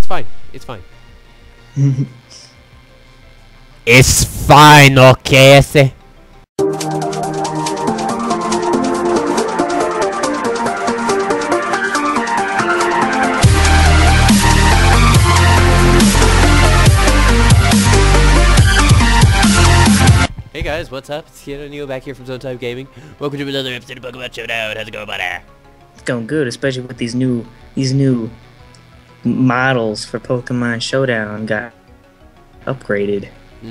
It's fine. It's fine. It's fine, okay, I say. Hey guys, what's up? It's Tukito back here from Showdown Gaming. Welcome to another episode of Pokemon Showdown. How's it going, buddy? It's going good, especially with these new models for Pokemon Showdown got upgraded.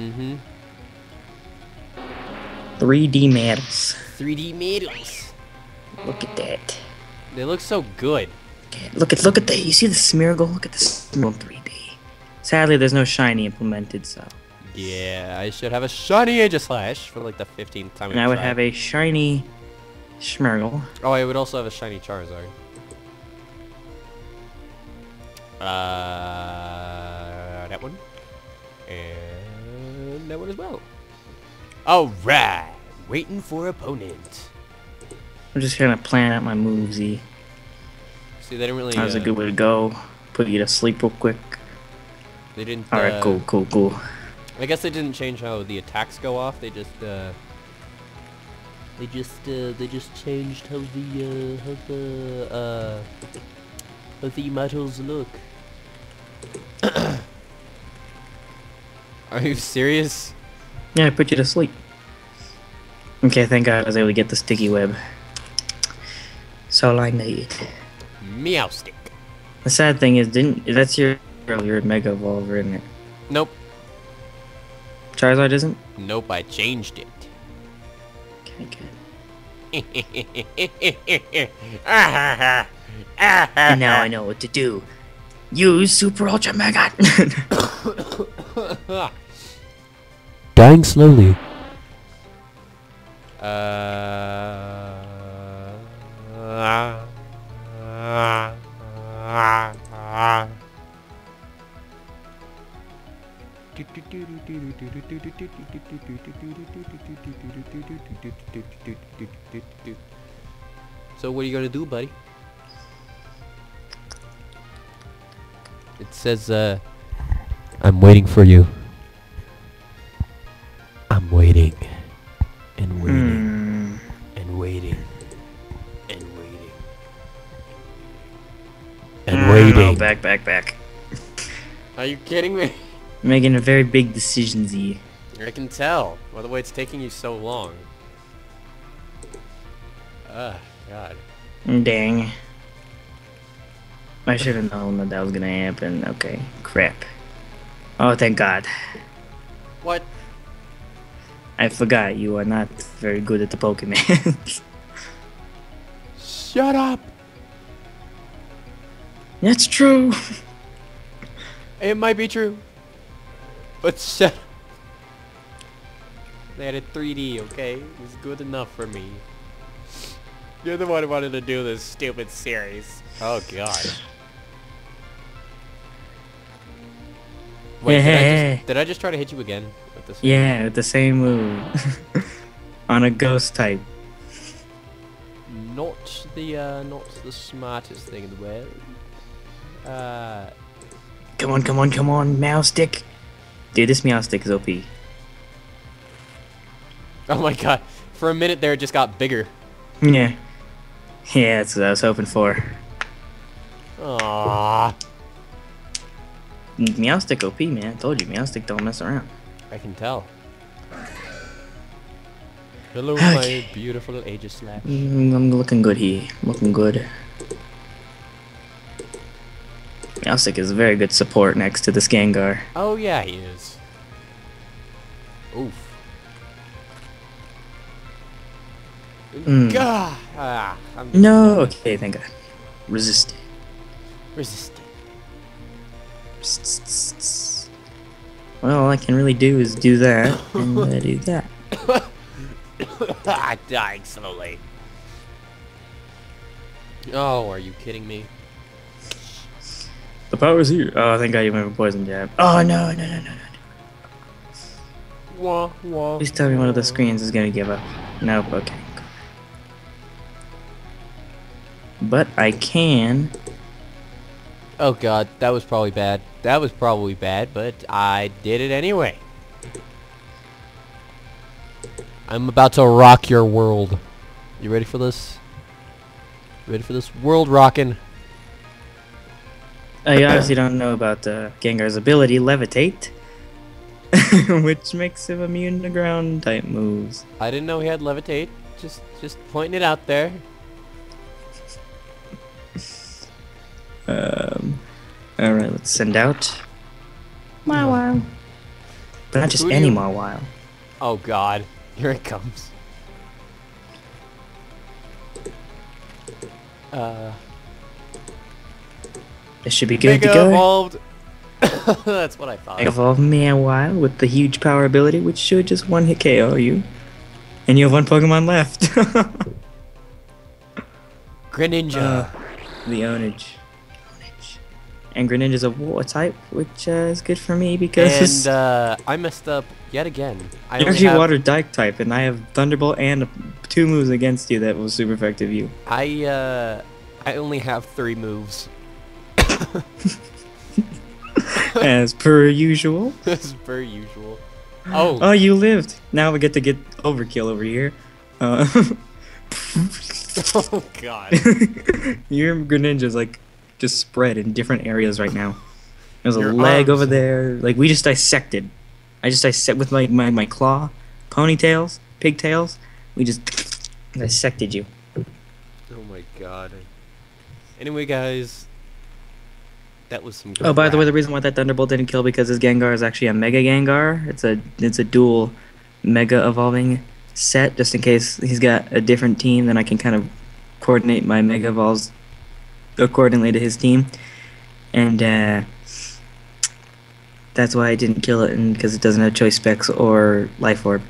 3D models. 3D models. Look at that. They look so good. Look at that. You see the Smeargle? Look at the Smeargle 3D. Sadly, there's no shiny implemented, so. Yeah, I should have a shiny Aegislash for like the 15th time. And I would have a shiny Smeargle. Oh, I would also have a shiny Charizard. That one. And that one as well. Alright. Waiting for opponent. I'm just gonna plan out my movesy. See, they didn't really... That was a good way to go. Put you to sleep real quick. They didn't... Alright, cool. I guess they didn't change how the attacks go off. They just changed how the models look. Are you serious? Yeah, I put you to sleep. Okay, thank God I was able to get the sticky web. That's all I need. Meow stick. The sad thing is, that's your Mega Evolver, isn't it? Nope. Charizard isn't? Nope, I changed it. Okay, good. And now I know what to do. Use Super Ultra Mega! Dying slowly. So what are you gonna do, buddy? It says, I'm waiting for you. I'm waiting. And waiting. And waiting. And waiting. And waiting. No, back. Are you kidding me? Making a very big decision, Z. I can tell by the way it's taking you so long. God. Dang. I should have known that was gonna happen. Okay, crap. Oh, thank God. What? I forgot you are not very good at the Pokemon. Shut up! That's true. It might be true. But shut up. They had a 3D, okay? It was good enough for me. You're the one who wanted to do this stupid series. Oh, God. Wait, did I just try to hit you again? With this Yeah, with the same move. On a ghost type. Not the smartest thing in the world. Come on, Mouse Stick. Dude, this Meow Stick is OP. Oh my God. For a minute there, it just got bigger. Yeah. Yeah, that's what I was hoping for. Aww. Meow Stick OP, man. I told you, Meow Stick don't mess around. I can tell. Hello, Okay. my beautiful Aegislash. I'm looking good here. Looking good. Meow Stick is a very good support next to the Skangar. Oh yeah, he is. Oof. Gah! No, okay, thank God. Resist. Resisting. Well, all I can really do is do that, and do that. Dying slowly. Oh, are you kidding me? The power's here. Oh, thank God you went for poison jab. Oh, no. Wah, wah. Please tell me one of the screens is gonna give up. Nope, okay. But I can Oh god, that was probably bad. That was probably bad, but I did it anyway. I'm about to rock your world. You ready for this? Ready for this? World rockin'. You obviously don't know about Gengar's ability, Levitate, which makes him immune to ground type moves. I didn't know he had levitate. Just pointing it out there. Alright, let's send out Mawile. But not just Who do any you- Mawile. Oh god, here it comes. This should be good to Mega go. evolved. That's what I thought. Mega Evolve Mawile with the huge power ability, which should just one-hit KO you. And you have one Pokemon left. Greninja. The Onage. And Greninja's a water type, which is good for me because And I messed up yet again. I you're only actually have, water type type, and I have Thunderbolt and 2 moves against you that will super effective you. I only have 3 moves. As per usual. As per usual. Oh. Oh, you lived. Now we get to get overkill over here. Oh god. Your Greninja's like just spread in different areas right now. There's a Your leg arms. over there. Like we just dissected. I just dissect with my claw, ponytails, pigtails. We just dissected you. Oh my god. Anyway, guys, that was some good Oh, by the way, rap. the reason why that Thunderbolt didn't kill because his Gengar is actually a Mega Gengar. It's a dual Mega evolving set, just in case he's got a different team. Then I can kind of coordinate my Mega Evolves accordingly to his team, and that's why I didn't kill it, and because it doesn't have Choice Specs or Life Orb.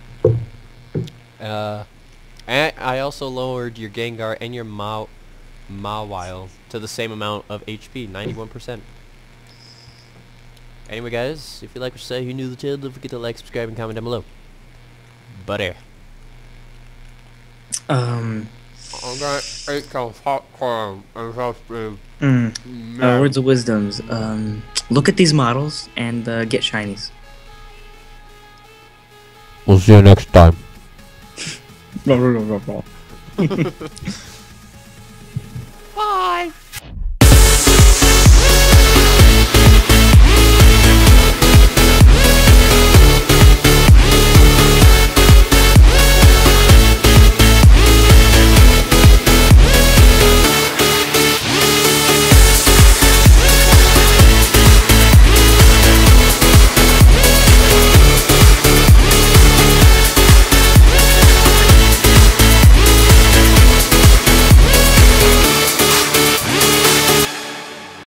I also lowered your Gengar and your Mawile to the same amount of HP, 91%. Anyway, guys, if you like what you say, you new to the channel, don't forget to like, subscribe, and comment down below. Butter. I'm gonna eat some popcorn and Words of wisdoms. Look at these models and get shinies. We'll see you next time. Bye.